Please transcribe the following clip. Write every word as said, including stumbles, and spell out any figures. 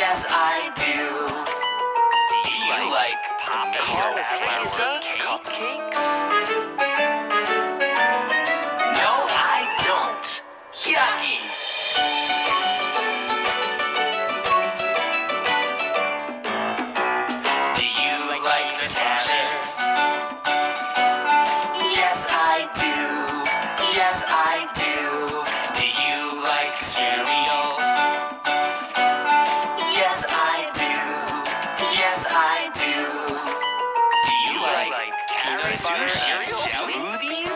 Yes, I do. Do you, you like, like popcorn cupcakes? No, I don't. Yucky. Do you like, like bananas? Yes, I do. Yes, I do. Do you like cereal? Yes, I do. Yes, I do. Do you like, like carrot butter cereal smoothies?